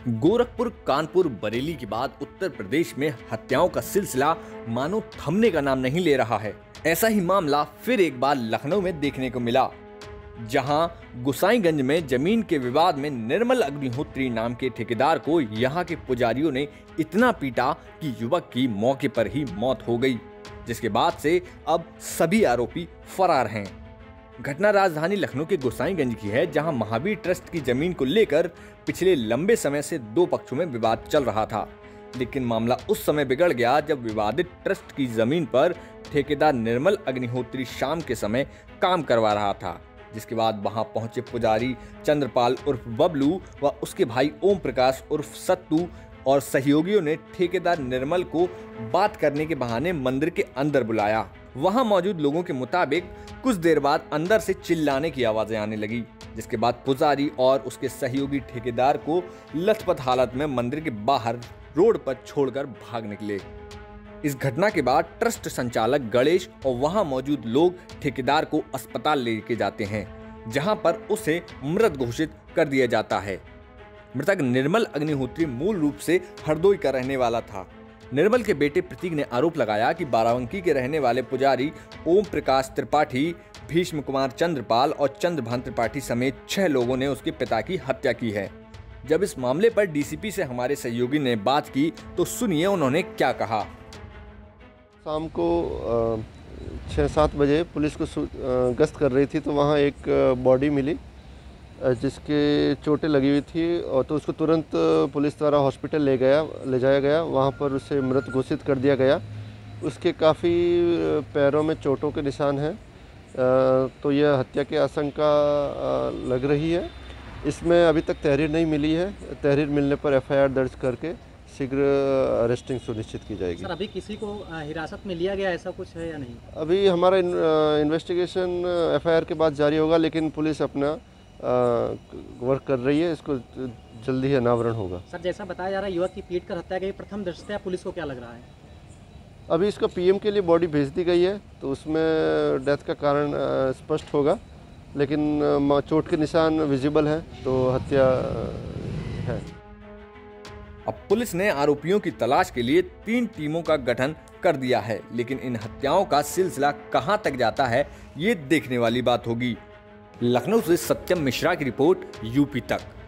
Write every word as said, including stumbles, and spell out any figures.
गोरखपुर, कानपुर, बरेली के बाद उत्तर प्रदेश में हत्याओं का सिलसिला मानो थमने का नाम नहीं ले रहा है। ऐसा ही मामला फिर एक बार लखनऊ में देखने को मिला, जहां गोसाईगंज में जमीन के विवाद में निर्मल अग्निहोत्री नाम के ठेकेदार को यहां के पुजारियों ने इतना पीटा कि युवक की मौके पर ही मौत हो गई, जिसके बाद से अब सभी आरोपी फरार हैं। घटना राजधानी लखनऊ के गोसाईगंज की है, जहां महावीर ट्रस्ट की जमीन को लेकर पिछले लंबे समय से दो पक्षों में विवाद चल रहा था। लेकिन मामला उस समय बिगड़ गया जब विवादित ट्रस्ट की जमीन पर ठेकेदार निर्मल अग्निहोत्री शाम के समय काम करवा रहा था, जिसके बाद वहां पहुंचे पुजारी चंद्रपाल उर्फ बबलू व उसके भाई ओम प्रकाश उर्फ सत्तू और सहयोगियों ने ठेकेदार निर्मल को बात करने के बहाने मंदिर के अंदर बुलाया। वहां मौजूद लोगों के मुताबिक कुछ देर बाद अंदर से चिल्लाने की आवाजें आने लगी, जिसके बाद पुजारी और उसके सहयोगी ठेकेदार को लथपथ हालत में मंदिर के बाहर रोड पर छोड़कर भाग निकले। इस घटना के बाद ट्रस्ट संचालक गणेश और वहां मौजूद लोग ठेकेदार को अस्पताल लेके जाते हैं, जहां पर उसे मृत घोषित कर दिया जाता है। मृतक निर्मल अग्निहोत्री मूल रूप से हरदोई का रहने वाला था। निर्मल के बेटे प्रतीक ने आरोप लगाया कि बाराबंकी के रहने वाले पुजारी ओम प्रकाश त्रिपाठी, भीष्म कुमार चंद्रपाल और चंद्रभान त्रिपाठी समेत छह लोगों ने उसके पिता की हत्या की है। जब इस मामले पर डीसीपी से हमारे सहयोगी ने बात की तो सुनिए उन्होंने क्या कहा। शाम को छः सात बजे पुलिस को गश्त कर रही थी तो वहाँ एक बॉडी मिली जिसके चोटें लगी हुई थी, और तो उसको तुरंत पुलिस द्वारा हॉस्पिटल ले गया ले जाया गया। वहाँ पर उसे मृत घोषित कर दिया गया। उसके काफ़ी पैरों में चोटों के निशान हैं, तो यह हत्या की आशंका लग रही है। इसमें अभी तक तहरीर नहीं मिली है। तहरीर मिलने पर एफ आई आर दर्ज करके शीघ्र अरेस्टिंग सुनिश्चित की जाएगी। सर, अभी किसी को हिरासत में लिया गया ऐसा कुछ है या नहीं? अभी हमारा इन्वेस्टिगेशन एफ आई आर के बाद जारी होगा, लेकिन पुलिस अपना वर्क कर रही है। इसको जल्दी ही अनावरण होगा। सर, जैसा बताया जा रहा है युवक की पीट कर हत्या गई, प्रथम दृष्टया पुलिस को क्या लग रहा है? अभी इसको पीएम के लिए बॉडी भेज दी गई है, तो उसमें डेथ का कारण स्पष्ट होगा, लेकिन चोट के निशान विजिबल हैं, तो हत्या है। अब पुलिस ने आरोपियों की तलाश के लिए तीन टीमों का गठन कर दिया है, लेकिन इन हत्याओं का सिलसिला कहां तक जाता है ये देखने वाली बात होगी। लखनऊ से सत्यम मिश्रा की रिपोर्ट, यूपी तक।